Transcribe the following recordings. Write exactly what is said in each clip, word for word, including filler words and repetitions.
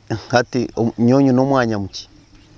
hati nyonyo no mwanya muki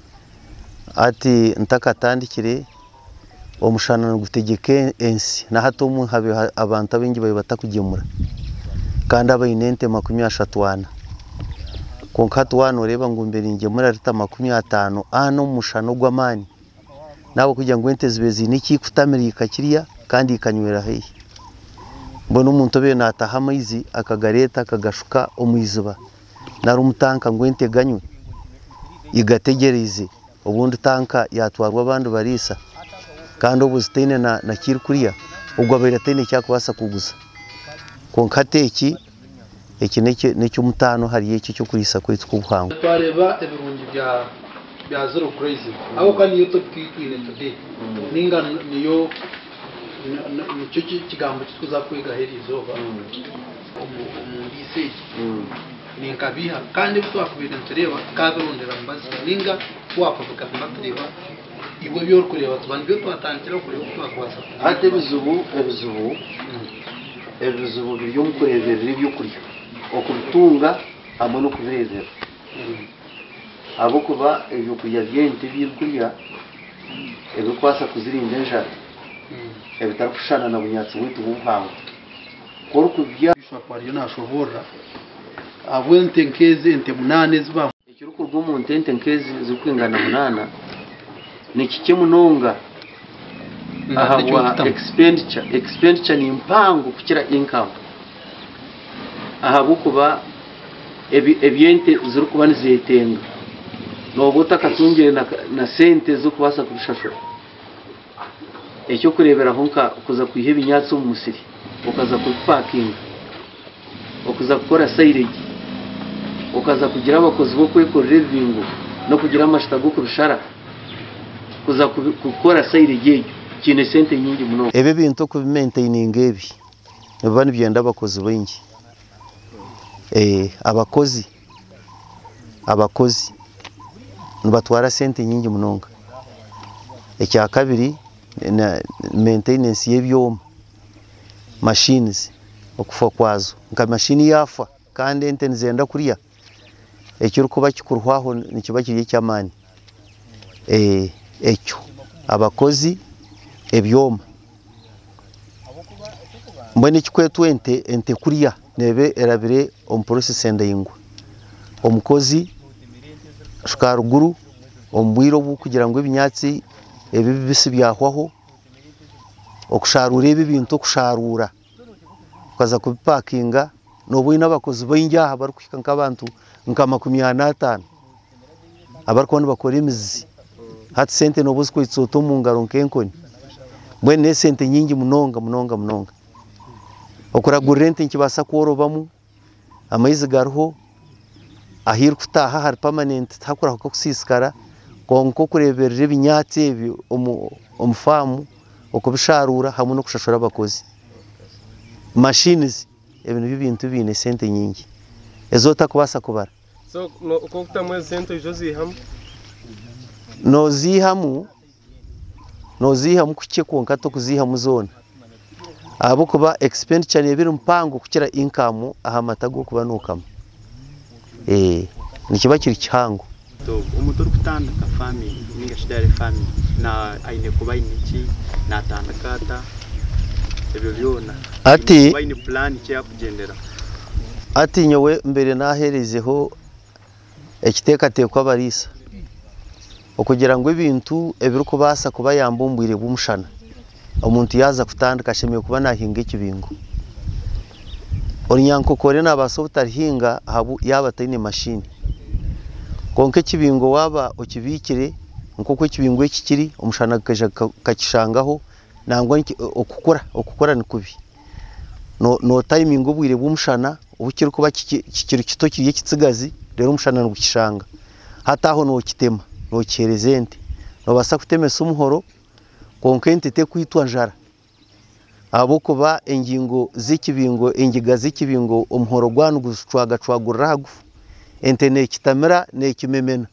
ati ntakatandikire omushana gutegeke ensi na hato mu habe abantu abengi baye batakugemura kandi abayinente makumi ashatwana konka twano reba ngo mbere ngemura rita makumi atano ano mushano gw'amani nabo kujya ngo ente zibezi niki kutamirika kiriya kandi ikanywera hehe mbona umuntu be nataha amazi akagareta akagashuka omuizuba nari umutanka ngo ente ganywe igategereze ubundi tanka yatwarwa abandi barisa kandi ubuzitene na nakiri kuriya ubwo aberatene cyakubasa kuguza konka teki iki neke necyo mutano hari iki cyo kurisa kwitwa ubuhanga twareba ebirungi bya bya zero crazy aho kandi yo tokitwine today ninga niyo nicyo kigambo kituza kwiga herizoba umundise ninkabiha kandi twakubira ntureba kabirondera mbazi ninga twapavuka tunatureba ibwo byo kureba tubanje twatangira kureba twakwasa ate bizubu ebizubu ebizubu byo mukureberera ibyo kurya okubitunga hamwe no kubirezera abo kuba ibyo kurya byente by'kurya ebe kwasa kuzirinda enjara ebe tarukushana na bunyatsi witu buhango koro kubya bishapariyo nashobora abo ente nkeze ente munane ziba ikiruko rwo ente nkeze zikwingana munana ni kike munonga aha wa expenditure expenditure ni mpango kukira income aha bukuba ebi ebyente ziri kuba nizetenga no bota katungire na, na sente zo kubasa kurushashura ecyo kurebera honka kuza kwihe binyatso mu musiri ukaza ku parking ukuza gukora silage ukaza kugira abakozi bo kwekorera ibingo no kugira amashita go kurushara kuza gukora silage kine sente nyingi muno ebe bintu ku maintaining ebi bani byenda abakozi bengi eh abakozi abakozi nibatwara sente nyingi munonga ekya kabiri na maintenance yebyoma machines okufa kwazo nka machine yafa kandi ente nzenda kuriya ekyo kuba kikurwaho nikiba kiri cyamani eh ekyo abakozi ebyoma mbone kikwetu ente ente kuriya nebe erabire om process endayingwa omukozi shukaruguru ombwiro bu kugira ngo ibinyatsi ebi bisi byahwaho okusharura ebi bintu kusharura ukaza kubipakinga no bwina abakozi bayinja bari kwikanka abantu nka makumi atanu abarikoni bakora imizi hati sente no buzi kwitsoto mu ngaro nkenkoni mbone sente nyingi munonga munonga munonga okuragura ente nkibasa kworobamu amayizi gariho ahiri kutaha hari permanent takura ko kusiskara konko kureberera ibinyatsi ebi omufamu okubisharura hamwe no kushashura abakozi machines ebintu bibintu bine sente nyingi ezota kubasa kubara so no kokutamwe sente jozi ham no zihamu no zihamu kuche konka to kuzihamu zone abo kuba expenditure nebiri mpango kukira income aha matago kuba nukama eh nikiba kiri cyango to umuto rukutandika family ninga shidare family na aine kuba iniki na tandakata ebyo byona ati baine plan cya kugendera ati nyowe mbere naherezeho ekiteka tekwa barisa okugira ngo ibintu ebiri kubasa kuba yambumbwire bumushana omuntu yaza kutandika shemeye kuba nahinga ikibingo Orinyanko kore nabaso butarihinga habu yaba tayine machine konke kibingo waba okibikire nkoko kibingo ekikiri umushana kaje kakishangaho nangwa okukora okukora nikubi no no timing ubwire bumushana ubukiri kuba kikiri kito kiriye kitsigazi rero umushana ngukishanga hataho no kitema no cyerezente no basa kutemesa umuhoro konke ntite kwitwa njara abo kuba engingo zikibingo engiga zikibingo umuhoro gwanu gucwaga cwagurira hagufu entene kitamira ne kimemena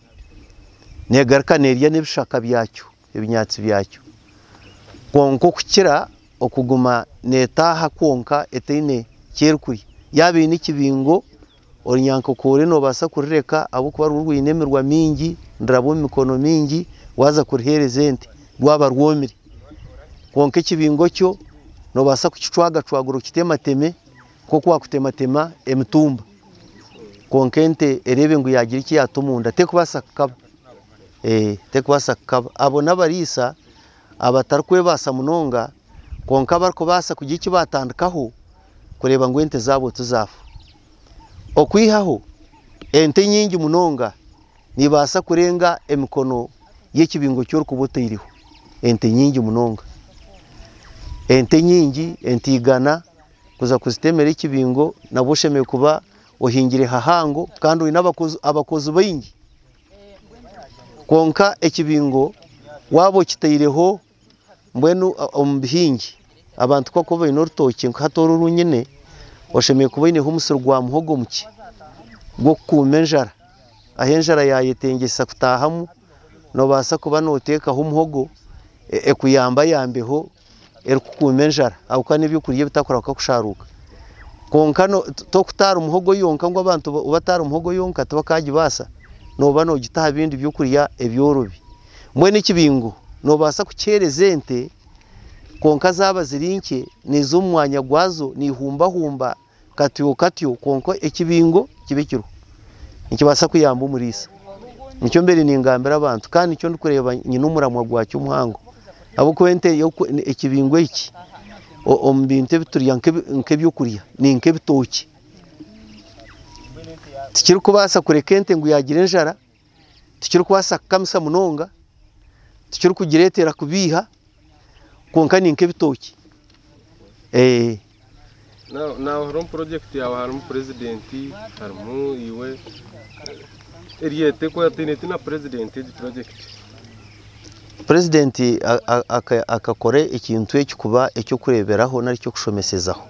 ne garka nerya nebishaka byacyo ibinyatsi byacyo konko kukira okuguma netaha konka etene cyerkuri yabe n'ikibingo orinyankokore no basa kurireka abo kuba rurwinemerwa mingi ndrabo mikono mingi waza kurihereza ente rwaba rwomire konke kibingo cyo no basa kukicwaga cwaguro kitemateme ko kwa kutematema emitumba konke ente erebe ngo yagira iki yatumunda te kubasa kaba eh te kubasa kaba abo nabarisa abatarkwe basa munonga konka barko basa kugiki batandikaho kureba ngo ente zabo tuzafu okwihaho ente nyingi munonga nibasa kurenga emikono y'ekibingo cyo rukubote iriho ente nyingi munonga ente nyingi ente igana kuza kuzitemera ekibingo naboshemeye kuba ohingire hahango kandi uri n'abakozi abakozi bayingi konka ekibingo wabo kitaireho mbwenu ombihingi abantu ko kobe n'urutoki nkatora runyene oshemeye kuba ine humusiro gwa muhogo muki gwo kumenjara ahenjara yayetengesa kutahamu no basa kuba noteka humuhogo ekuyamba yambeho erikukumenjara abuka nibyo kuriye bitakora kakusharuka konka no to kutara umuhogo yonka ngo abantu ubatara umuhogo yonka tubakaji basa no bano gitaha bindi byo kuriya ebyorobi mwe n'ikibingo no basa kukerezente konka zaba zirinke nizo mwanya gwazo nihumba humba katiyo katiyo konko ekibingo kibekiro nikibasa kuyamba umurisa nicyo mbere ningambira abantu kandi icyo ndikureba nyine umuramwa gwacyo umuhango abo kwente ekibingo iki ombinte bituriya nke byukuriya ni nke bitoki tikiri kubasa kurekente ngo yagira njara tikiri kubasa kamisa munonga tikiri kugiretera kubiha konka ni nke bitoki eh na na horon project yawe harimo president harimo iwe eriyete ko yatinete na president di project president akakore ikintu cyo kuba ecyo kureberaho nari cyo kushomesezaho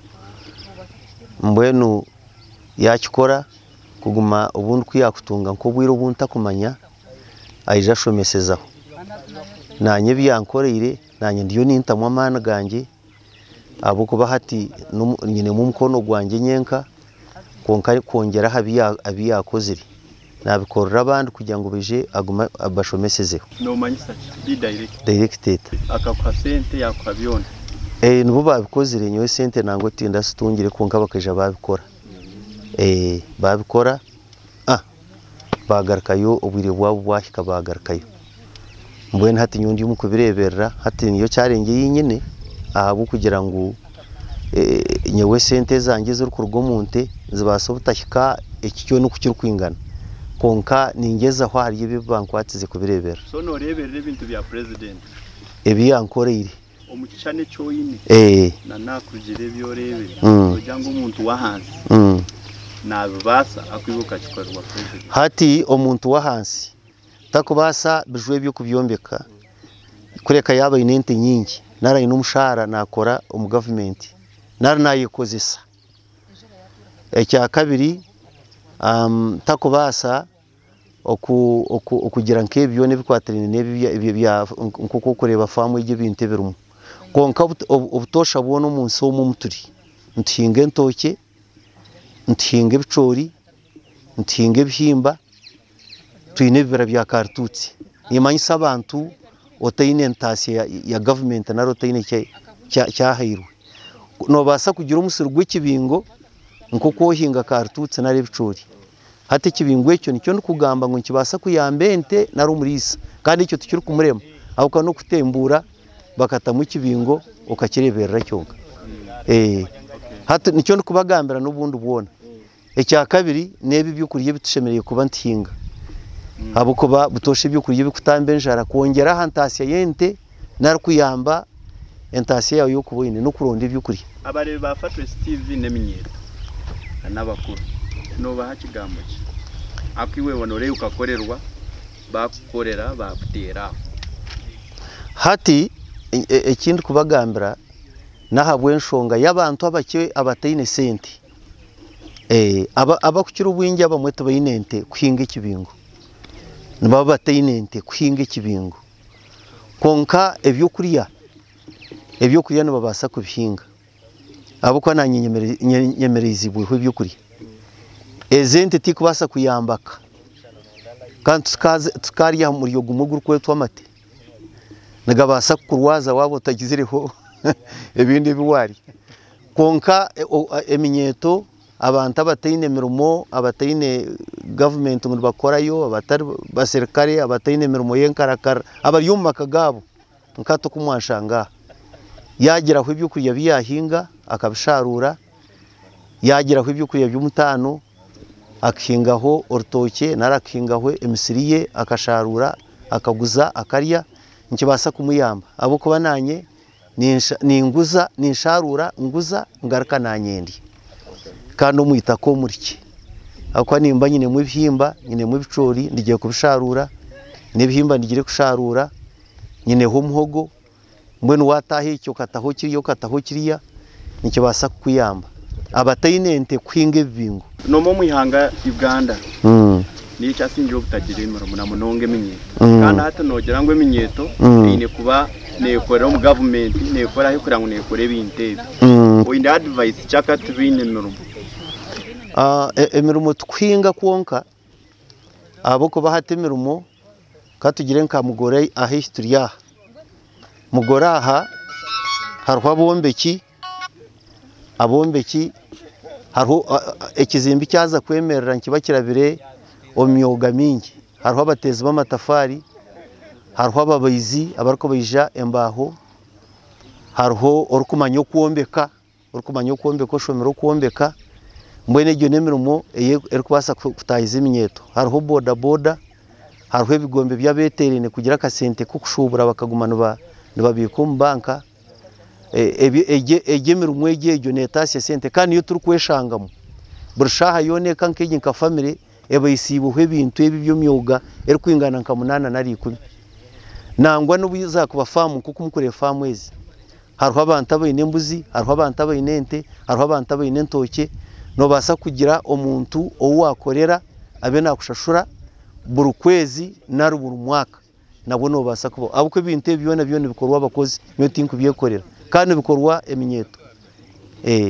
mbwenu yakikora kuguma ubundi kwiyakutunga nko bwiro bunta kumanya ayija shomesezaho nanye byankorere nanye ndiyo nintamwa mana ganje abo kuba hati nyine mu mkono gwanjye nyenka konka kongera habiya abiyakoziri nabikorera abandi kugira ngo bije aguma abashomesezeho no manyisa di direct directed akakwa sente yakwabyona eh nubo babikozire nyowe sente nango tinda situngire konka bakaje babikora eh babikora ah bagarkayo ubwire bwabo bwahika bagarkayo mbwene hati nyundi mukubireberera hati niyo cyarenge yinyene ahabu kugira ngo eh nyewe sente zanjye ziri kurwo munte zibasa butashika ekicyo no kukiri kwingana konka ningeza aho hari ibibankwatize kubirebera so no reberere ibintu bya president ebi yankoreye omukishane cyo yini eh na nakugire byo rebe Mm. kugira ngo umuntu wahansi mm. nabibasa akwibuka kikorwa president hati omuntu wahansi takubasa bijwe byo kubyombeka kureka yaba inente nyingi narayi n'umushara nakora umu government nara nayikozesa ecya kabiri um takubasa oku okugira nkebyo nebikwatirine nebi bya nkuko kureba famu y'ibyo bintu birumu konka ubutosha bwono munsi wo mumuturi ntinge ntoke ntinge bicori ntinge bihimba twine bibera bya kartutsi yimanyisa abantu otayine ntasi ya, ya government na rotayine cya cyahirwe no basa kugira umusuru gw'ikibingo nko kohinga kartutsi na rebicori hati kibingo ecyo nicyo ndikugamba ngo nkibasa kuyambente na rumurisa kandi icyo tukiri kumurema aho no kutembura bakata mu kibingo ukakireberera cyonga eh hati nicyo ndikubagambira n'ubundi ubona ecya kabiri nebi byukuriye bitushemereye kuba ntinga abo kuba butoshe byukuriye bikutambe njara kongera hantasiya yente narkuyamba entasiya yayo kuboine no kuronda byukuri abare bafatwe Steve neminyero n'abakuru no bahakigambo ki akwiwe wanore ukakorerwa bakorera bakutera hati ekindi kubagambira nahabwe nshonga y'abantu abake abatayine senti eh aba abakukira ubwinge abamweto bayinente kwinga ikibingo naba batayinente kwinga ikibingo konka ebyo kuriya ebyo kuriya no babasa kubihinga abo kwa nanyenyemerezibwe ibyo kuriya ezente tikubasa kuyambaka kandi tukaze tukariya muri yo gumuguru kwe twamate nagabasa kurwaza wabo tagizireho ebindi biwari konka eminyeto abantu abatayine mirumo abatayine government ngo bakorayo abatari baserikare abatayine mirumo yenkarakara abari yumaka gabo nkato kumwashanga yagiraho ibyo kurya biyahinga akabisharura yagiraho ibyo kurya by'umutano akingaho orutoke narakingaho emisiriye akasharura akaguza akarya nkibasa kumuyamba abo kuba nanye ninguza nisharura nguza ngaruka nanyendi kandi umwita ko muriki akwa nimba nyine mu bihimba nyine mu bicori ndigiye kubisharura n'ibihimba ndigire kusharura nyine ho muhogo mbwe nuwatahe icyo kataho kiriyo kataho kiriya nikibasa kuyamba abatayinente kwinge bingo no mu ihanga Uganda mm ni cyasingiye kutagira imero muna munonge minyeto kandi hata nogera ngo minyeto ine kuba nekorera mu government nekora aho kurango nekore bintebe o indi advice chaka tubine mero ah emirumo twinga kwonka aboko bahate mirumo katugire nka mugore a history ya mugore aha harwa bombeki abombeki hariho ekizimbi cyaza kwemerera nkiba kirabire omyoga mingi hariho abatezi b'amatafari hariho ababayizi abariko bayija embaho hariho orukumanyo kwombeka orukumanyo kwombeka oshomero kwombeka mbwene gyo nemirumo erikubasa kutahiza iminyeto hariho boda boda hariho ebigombe byabeterene kugira akasente kukushubura bakagumana nibabika mu banka ege ege mirumo ege egyo netasi sente kandi yo turi kweshangamo burshaha yone kankege nka family ebayisibuhe ibintu ebi byo myuga eri kwingana nka munana nari ikumi nangwa n'ubiza kuba famu kuko umukore famu ezi hariho abantu abayine mbuzi hariho abantu abayine ente hariho abantu abayine ntoke no basa kugira omuntu owakorera abe nakushashura buri kwezi nari buri mwaka nabo no basa kubo abuko ibintu ebyo na byo bikorwa abakozi nyo tinku byekorera kandi bikorwa eminyeto eh